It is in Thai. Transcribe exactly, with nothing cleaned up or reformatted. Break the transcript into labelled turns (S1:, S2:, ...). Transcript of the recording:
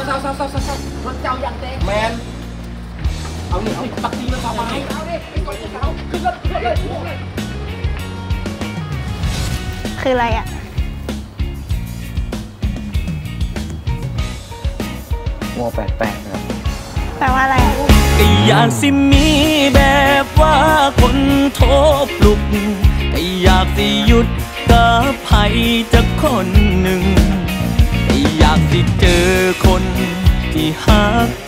S1: เศร้าเศร้าเศร้าเศร้ามันเจ้าอย่างเด็กแมนเอาเนี่ยเอาตักตีมันสบายเอาดิไอ้คนเขาขึ้นรถขึ้นรถเลย
S2: คืออะไรอ่ะ
S3: โมแปดแปดครับ
S2: แปลว่าอะไร
S4: ก็อยากสิมีแบบว่าคนโทรปลุกก็อยากสิหยุดกับใครจะคนหนึ่งก็อยากสิเจอคนที่หัก